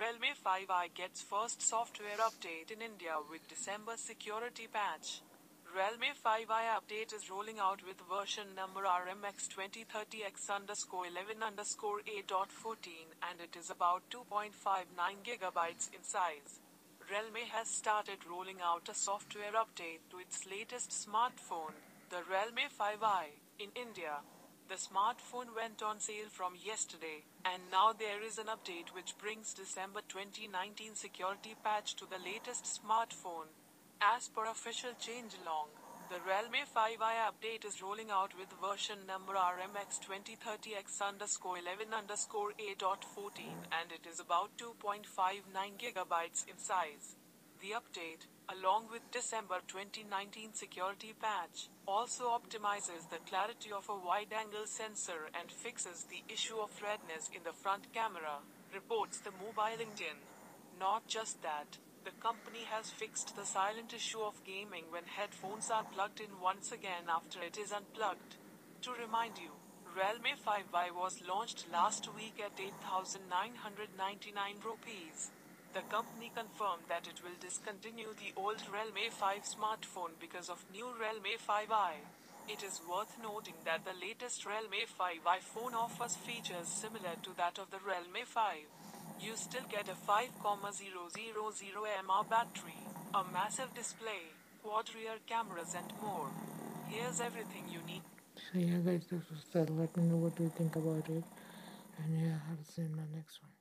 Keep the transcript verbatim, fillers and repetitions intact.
Realme five i gets first software update in India with December security patch. Realme five i update is rolling out with version number R M X twenty thirty X underscore eleven underscore A dot fourteen and it is about two point five nine gigabytes in size. Realme has started rolling out a software update to its latest smartphone, the Realme five i, in India. The smartphone went on sale from yesterday, and now there is an update which brings December twenty nineteen security patch to the latest smartphone. As per official changelog, the Realme five i update is rolling out with version number R M X twenty thirty X underscore eleven underscore A dot fourteen and it is about two point five nine gigabytes in size. The update, along with December twenty nineteen security patch, also optimizes the clarity of a wide-angle sensor and fixes the issue of redness in the front camera, reports the Mobile Indian. Not just that, the company has fixed the silent issue of gaming when headphones are plugged in once again after it is unplugged. To remind you, Realme five i was launched last week at eight thousand nine hundred ninety-nine rupees. The company confirmed that it will discontinue the old Realme five smartphone because of new Realme five i. It is worth noting that the latest Realme five i phone offers features similar to that of the Realme five. You still get a five thousand mAh battery, a massive display, quad rear cameras and more. Here's everything you need. So yeah guys, this was that. Let me know what you think about it. And yeah, I'll see you in my next one.